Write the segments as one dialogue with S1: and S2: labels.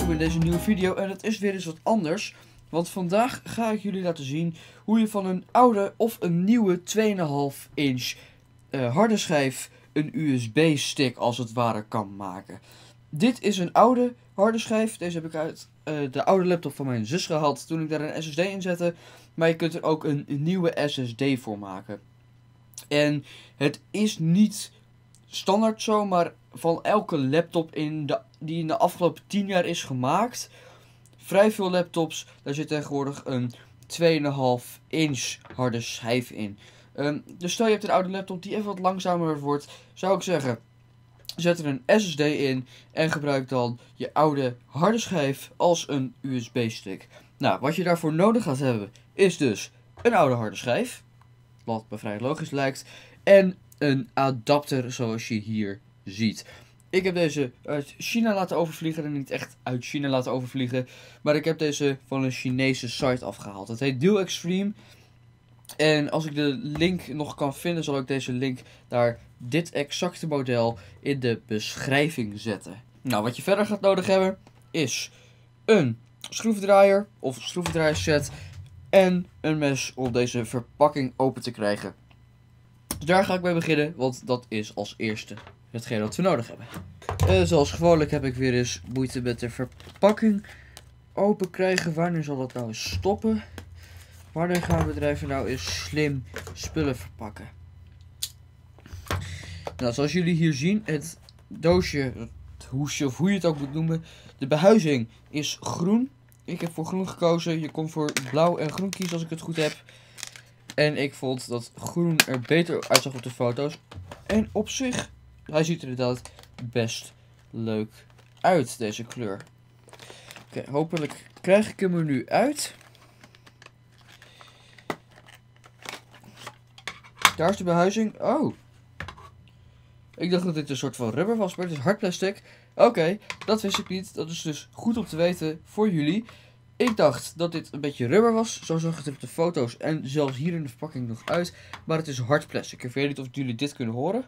S1: welkom in deze nieuwe video en het is weer eens wat anders. Want vandaag ga ik jullie laten zien hoe je van een oude of een nieuwe 2,5 inch harde schijf een USB-stick als het ware kan maken. Dit is een oude harde schijf. Deze heb ik uit de oude laptop van mijn zus gehaald toen ik daar een SSD in zette. Maar je kunt er ook een nieuwe SSD voor maken. En het is niet standaard zo, maar van elke laptop die in de afgelopen 10 jaar is gemaakt, vrij veel laptops, daar zit tegenwoordig een 2,5 inch harde schijf in. Dus stel je hebt een oude laptop die even wat langzamer wordt, zou ik zeggen, zet er een SSD in en gebruik dan je oude harde schijf als een USB-stick. Nou, wat je daarvoor nodig gaat hebben is dus een oude harde schijf, wat me vrij logisch lijkt, en een adapter zoals je hier ziet. Ik heb deze uit China laten overvliegen, en niet echt uit China laten overvliegen, maar ik heb deze van een Chinese site afgehaald. Het heet Deal Extreme. En als ik de link nog kan vinden, zal ik deze link naar dit exacte model in de beschrijving zetten. Nou, wat je verder gaat nodig hebben is een schroevendraaier of schroevendraaierset en een mes om deze verpakking open te krijgen. Dus daar ga ik mee beginnen, want dat is als eerste hetgeen wat we nodig hebben. Zoals gewoonlijk heb ik weer eens moeite met de verpakking open krijgen. Wanneer zal dat nou eens stoppen? Wanneer gaan bedrijven nou eens slim spullen verpakken? Nou, zoals jullie hier zien, het doosje, het hoesje of hoe je het ook moet noemen, de behuizing is groen. Ik heb voor groen gekozen. Je kon voor blauw en groen kiezen als ik het goed heb. En ik vond dat groen er beter uitzag op de foto's. En op zich, hij ziet er inderdaad best leuk uit, deze kleur. Oké, hopelijk krijg ik hem er nu uit. Daar is de behuizing. Oh. Ik dacht dat dit een soort van rubber was, maar het is hard plastic. Oké, dat wist ik niet. Dat is dus goed om te weten voor jullie. Ik dacht dat dit een beetje rubber was. Zo zag het er op de foto's en zelfs hier in de verpakking nog uit. Maar het is hard plastic. Ik weet niet of jullie dit kunnen horen.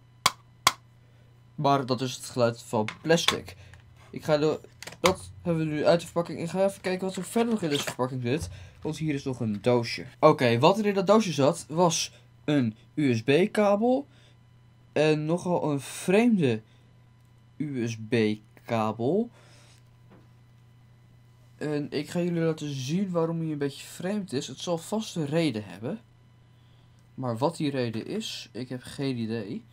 S1: Maar dat is het geluid van plastic. Dat hebben we nu uit de verpakking. Ik ga even kijken wat er verder nog in deze verpakking zit. Want hier is nog een doosje. Oké, wat er in dat doosje zat was een USB-kabel. En nogal een vreemde USB-kabel. En ik ga jullie laten zien waarom hij een beetje vreemd is. Het zal vast een reden hebben. Maar wat die reden is, ik heb geen idee.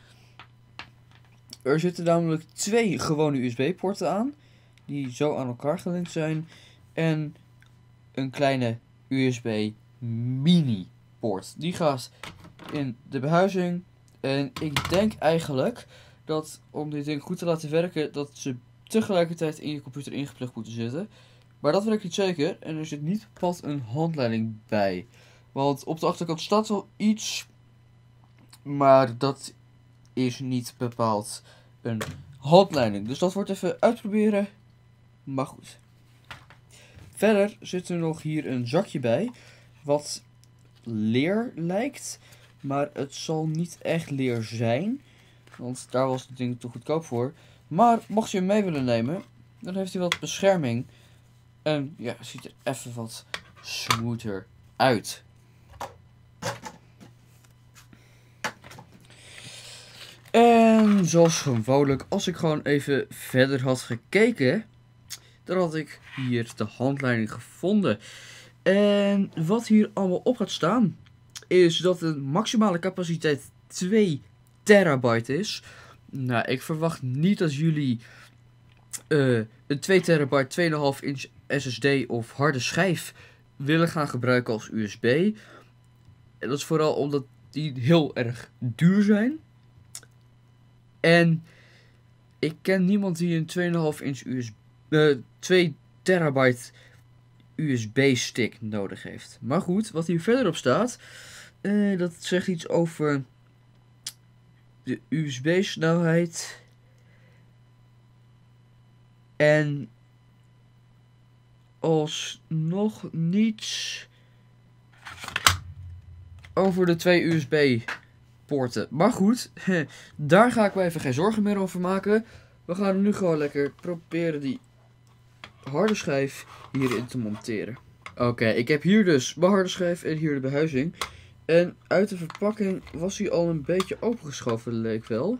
S1: Er zitten namelijk 2 gewone USB-poorten aan. Die zo aan elkaar gelinkt zijn. En een kleine USB mini-poort. Die gaat in de behuizing. En ik denk eigenlijk dat om dit ding goed te laten werken, dat ze tegelijkertijd in je computer ingeplucht moeten zitten. Maar dat weet ik niet zeker. En er zit niet bepaald een handleiding bij. Want op de achterkant staat wel iets. Maar dat is niet bepaald een handleiding. Dus dat wordt even uitproberen. Maar goed. Verder zit er nog hier een zakje bij. Wat leer lijkt. Maar het zal niet echt leer zijn. Want daar was het ding te goedkoop voor. Maar mocht je hem mee willen nemen, dan heeft hij wat bescherming. En ja, ziet er even wat smoother uit. En zoals gewoonlijk, als ik gewoon even verder had gekeken, dan had ik hier de handleiding gevonden. En wat hier allemaal op gaat staan, is dat de maximale capaciteit 2 terabyte is. Nou, ik verwacht niet dat jullie een 2 terabyte 2,5 inch SSD of harde schijf willen gaan gebruiken als USB. En dat is vooral omdat die heel erg duur zijn. En ik ken niemand die een 2,5 inch 2 terabyte USB stick nodig heeft. Maar goed, wat hier verderop staat, dat zegt iets over de USB snelheid. En alsnog niets over de 2 USB poorten. Maar goed, daar ga ik me even geen zorgen meer over maken. We gaan nu gewoon lekker proberen die harde schijf hierin te monteren. Oké, ik heb hier dus mijn harde schijf en hier de behuizing. En uit de verpakking was hij al een beetje opengeschoven, leek wel.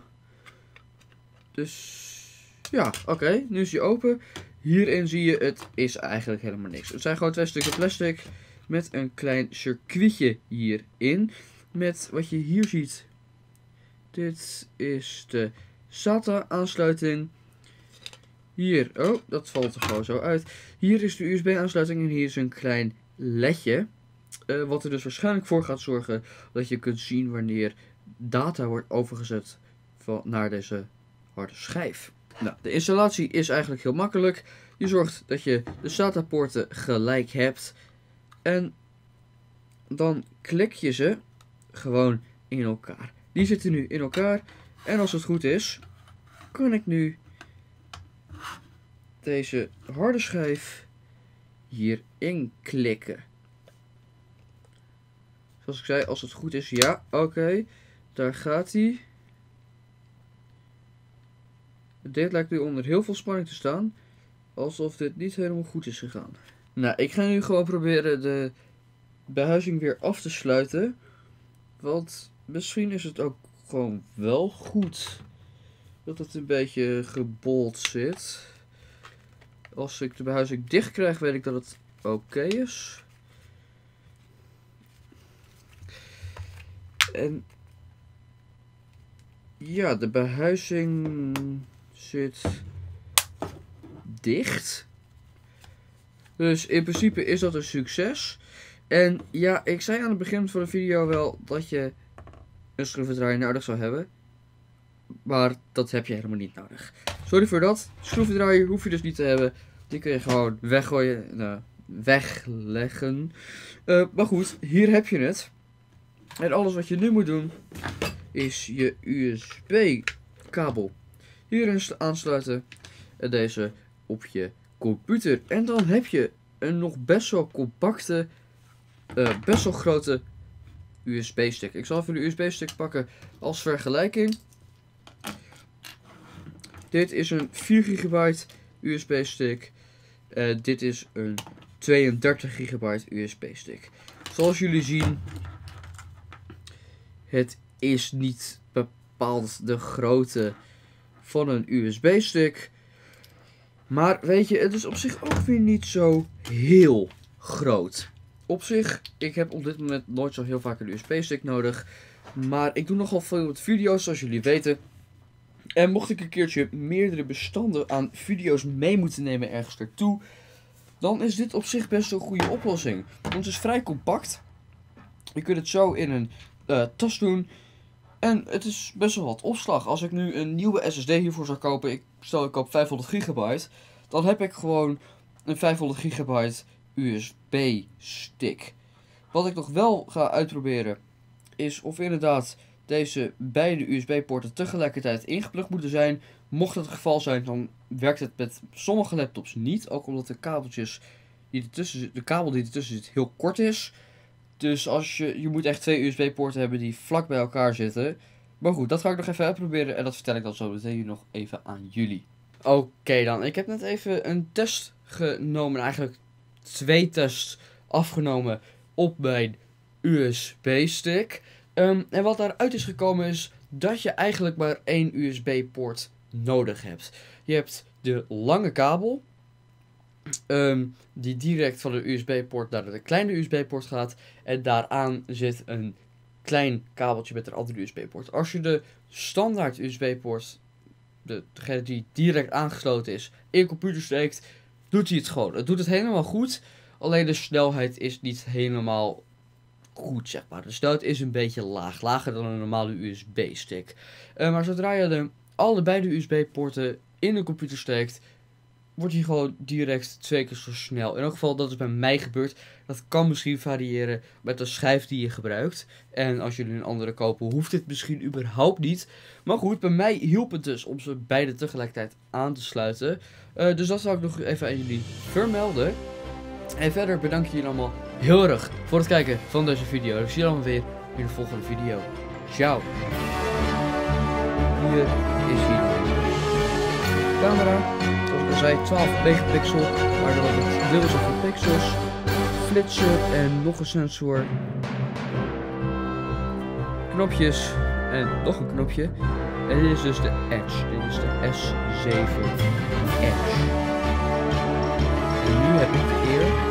S1: Dus ja, oké, nu is hij open. Hierin zie je, het is eigenlijk helemaal niks. Het zijn gewoon 2 stukken plastic met een klein circuitje hierin. Met wat je hier ziet. Dit is de SATA aansluiting. Hier, oh, dat valt er gewoon zo uit. Hier is de USB aansluiting en hier is een klein ledje. Wat er dus waarschijnlijk voor gaat zorgen dat je kunt zien wanneer data wordt overgezet naar deze harde schijf. Nou, de installatie is eigenlijk heel makkelijk. Je zorgt dat je de SATA poorten gelijk hebt. En dan klik je ze gewoon in elkaar. Die zitten nu in elkaar. En als het goed is, kan ik nu deze harde schijf hierin klikken. Zoals ik zei, als het goed is, ja, oké. Daar gaat hij. Dit lijkt nu onder heel veel spanning te staan. Alsof dit niet helemaal goed is gegaan. Nou, ik ga nu gewoon proberen de behuizing weer af te sluiten. Want misschien is het ook gewoon wel goed dat het een beetje gebold zit. Als ik de behuizing dicht krijg, weet ik dat het oké is. En ja, de behuizing zit dicht. Dus in principe is dat een succes. En ja, ik zei aan het begin van de video wel dat je een schroevendraaier nodig zou hebben. Maar dat heb je helemaal niet nodig. Sorry voor dat. Schroevendraaier hoef je dus niet te hebben. Die kun je gewoon weggooien. Nou, wegleggen. Maar goed, hier heb je het. En alles wat je nu moet doen is je USB kabel hierin aansluiten. En deze op je computer. En dan heb je een nog best wel compacte, best wel grote USB-stick. Ik zal even de USB-stick pakken als vergelijking. Dit is een 4 GB USB-stick. Dit is een 32 GB USB-stick. Zoals jullie zien, het is niet bepaald de grootte van een USB-stick. Maar weet je, het is op zich ook weer niet zo heel groot. Op zich, ik heb op dit moment nooit zo heel vaak een USB-stick nodig. Maar ik doe nogal veel met video's, zoals jullie weten. En mocht ik een keertje meerdere bestanden aan video's mee moeten nemen ergens naartoe, dan is dit op zich best een goede oplossing. Want het is vrij compact. Je kunt het zo in een tas doen. En het is best wel wat opslag. Als ik nu een nieuwe SSD hiervoor zou kopen, stel ik koop 500 gigabyte, dan heb ik gewoon een 500 gigabyte USB stick. Wat ik nog wel ga uitproberen is of inderdaad deze beide USB-poorten tegelijkertijd ingeplukt moeten zijn. Mocht dat het geval zijn, dan werkt het met sommige laptops niet. Ook omdat de kabeltjes die ertussen zitten, de kabel die ertussen zit heel kort is. Dus als je moet echt 2 USB-poorten hebben die vlak bij elkaar zitten. Maar goed, dat ga ik nog even uitproberen en dat vertel ik dan zo meteen nog even aan jullie. Oké dan, ik heb net even een test genomen, eigenlijk 2 tests afgenomen op mijn USB-stick. En wat daaruit is gekomen is dat je eigenlijk maar 1 USB-poort nodig hebt. Je hebt de lange kabel, die direct van de USB-poort naar de kleine USB-poort gaat. En daaraan zit een klein kabeltje met een andere USB-poort. Als je de standaard USB-poort, degene die direct aangesloten is, in je computer steekt, doet hij het gewoon. Het doet het helemaal goed, alleen de snelheid is niet helemaal goed, zeg maar. De snelheid is een beetje laag, lager dan een normale USB-stick. Maar zodra je allebei de USB-poorten in de computer steekt, wordt hij gewoon direct 2 keer zo snel. In elk geval, dat is bij mij gebeurd. Dat kan misschien variëren met de schijf die je gebruikt. En als jullie een andere kopen, hoeft dit misschien überhaupt niet. Maar goed, bij mij hielp het dus om ze beide tegelijkertijd aan te sluiten. Dus dat zou ik nog even aan jullie vermelden. En verder bedank ik jullie allemaal heel erg voor het kijken van deze video. Ik zie jullie allemaal weer in de volgende video. Ciao. Hier is hij. camera. Zoals ik al zei, 12 megapixel, maar dan het dubbel zoveel pixels. Flitser en nog een sensor. Knopjes en nog een knopje. En dit is dus de Edge. Dit is de S7 Edge. En nu heb ik de eer